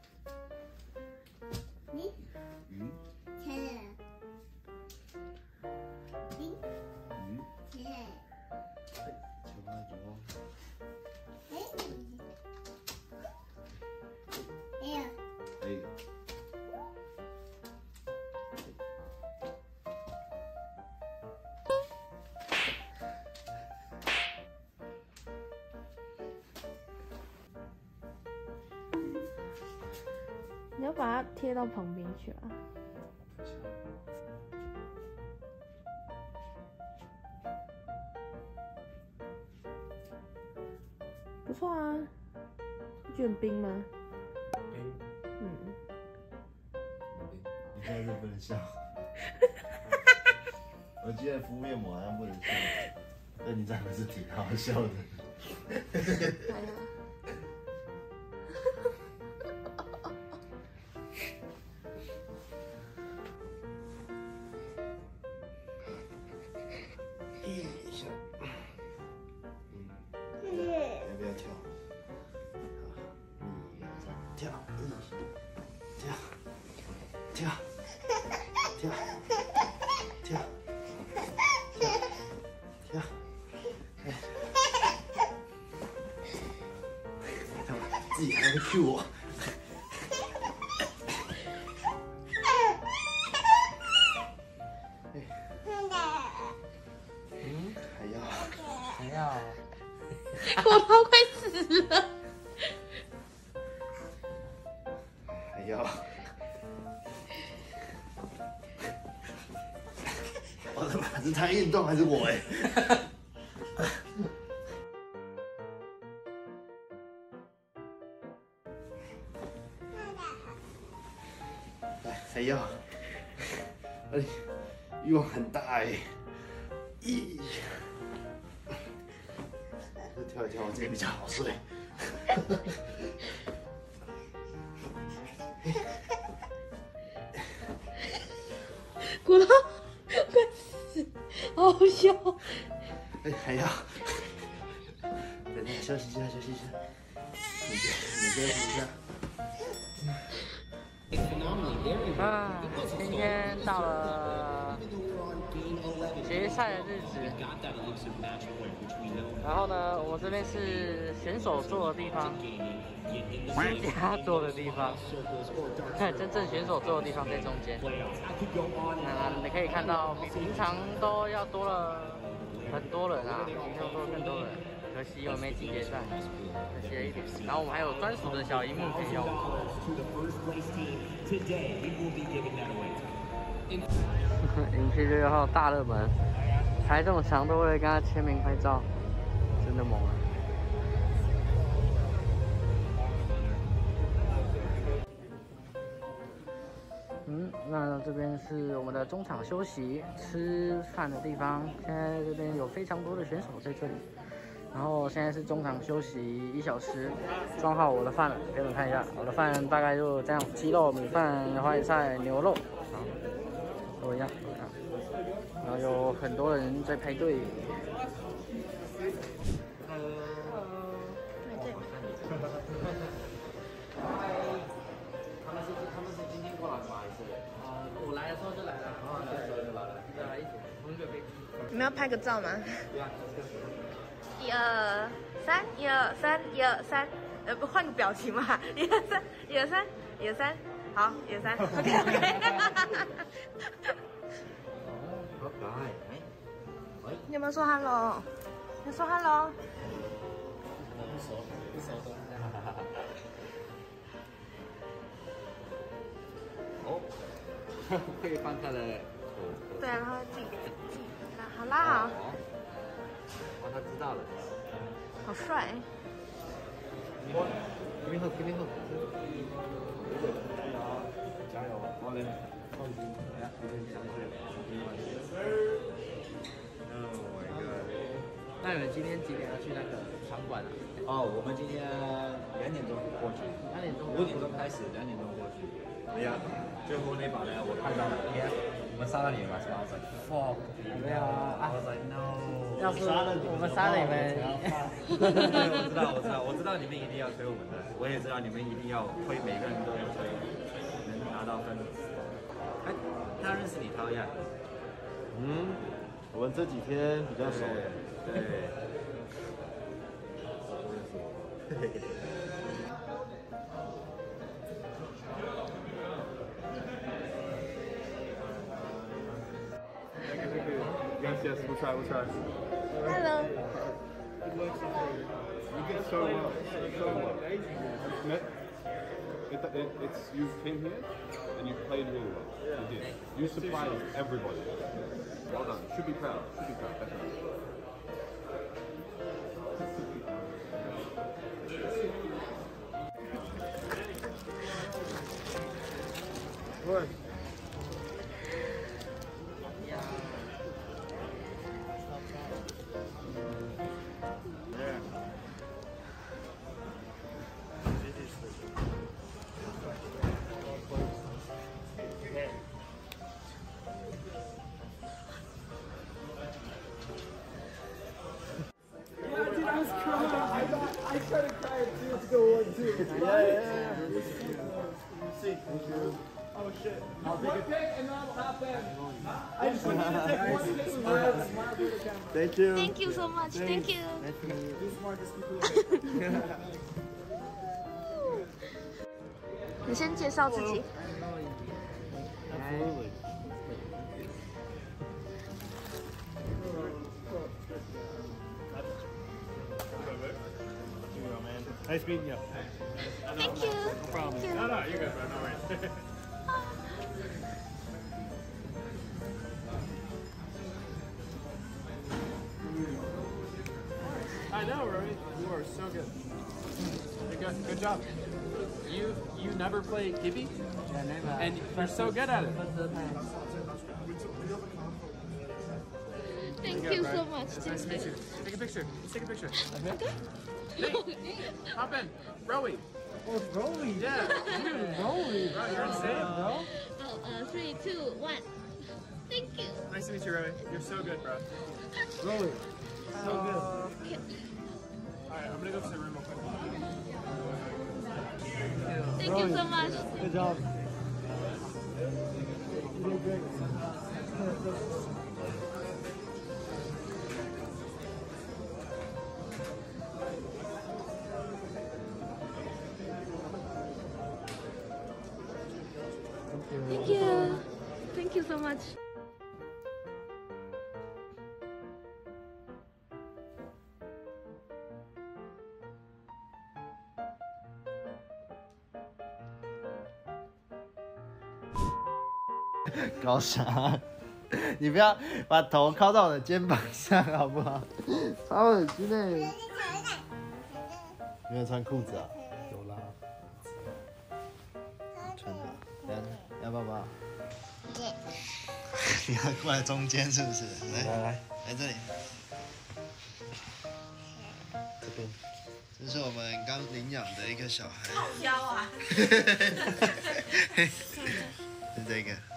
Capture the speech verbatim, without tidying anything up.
你鱼切了，你鱼， 切了， 哎，球啊球啊， 哎，哎呀， 哎。 你要把它贴到旁边去啊。不错啊，你觉得很冰吗？ 冰。 嗯。 你现在是不能笑。我记得敷面膜好像不能笑，但你这样是挺好笑的。 哎呀。 一下，嗯，要不要跳？一、二、三，跳！一，跳，跳，跳，跳，跳，哎，他妈自己还会 Q 我。 我都快死了。 还要，我的妈，是他运动还是我哎？来，还要，哎，欲望很大哎。一。 跳一跳，这个比较好睡。 骨头快死，好好笑。 哎，还要，等一下休息一下，休息一下。你先，你休息一下。 啊，今天到了决赛的日子。 然后呢，我这边是选手坐的地方，私家坐的地方，真正选手坐的地方在中间。那你可以看到，比平常都要多了很多人啊，平常多了更多人。可惜我没进决赛，可惜了一点。然后我们还有专属的小荧幕可以用。营区六号大热门，才这么强都会跟他签名拍照。 真的猛啊！嗯，那这边是我们的中场休息吃饭的地方。现在这边有非常多的选手在这里。然后现在是中场休息一小时，装好我的饭了，给你们看一下。我的饭大概就这样：鸡肉、米饭、花椰菜、牛肉，好，都一样。然后有很多人在排队。 他们是他们是今天过来吗？还是？啊，我来的时候就来了，然后来的时候就来了，对啊，一组同一个飞机。 你们要拍个照吗？ 对啊。 一二三，一二三，一二三，呃，不换个表情嘛？一二三，一二三，一二三，好，一二三 ，OK OK。 好可爱，哎，喂。 你有没有说 hello？ 你说 hello？ 不熟，不熟的。哦，可以放他的口。 对啊，然后自己自己拉，好拉好。 哦，他知道了。 好帅。 这边后，这边后。加油，好嘞，放心，来，这边相对。Oh my god！ 那你们今天几点要去那个场馆啊？ 哦，我们今天两点钟过去， 两点钟， 五点钟开始，两点钟过去。哎呀，最后那把呢，我看到了 P F。 我们杀了你了吗？是吧？我 was like fuck， 没有啊 I was like no。 要是我们杀了你们， 我知道，我知道，我知道你们一定要推我们的，我也知道你们一定要推，每个人都要推，能拿到分。哎，他认识你，陶亚？ 嗯，我们这几天比较熟。 对。 Yes, yes, we'll try, we'll try. Hello. You did so well, so well. It, it, it's, you came here and you played really well. You did. You surprised everybody. Well done. Should be proud. Should be proud. Definitely. What? I tried to cry at two to go one too. Yeah, yeah, yeah. See. Oh shit. I'll take one pick and then I'll hop in. I just want you to take one pick with red. Thank you. Thank you so much. Thank you. The smartest people. 你先介绍自己。 Nice meeting you. Thank you. No problem. Thank you. No, no, you're good, bro. No worries. I know, Rory. You are so good. You're good. Good job. You you never play Gibby, and you're so good at it. Thank you so much. It's nice to meet you. Take a picture. Let's take a picture. Hey, hop in. Rowie. Oh, Rowie. Yeah. Dude, Rowie. Bro, you're insane, bro. Oh, uh, three, two, one. Thank you. Nice to meet you, Rowie. You're so good, bro. Rowie. So good. Alright, I'm gonna go to the room real quick. Thank you so much. Good job. You did great. Thank you. Thank you so much. Go 搞啥？你不要把头靠到我的肩膀上，好不好？超恶心的。没有穿裤子啊？有啦。穿的。等下要抱抱。你要过来中间是不是？来来来，来这里。这边。这是我们刚领养的一个小孩。 好妖啊！ 是这个。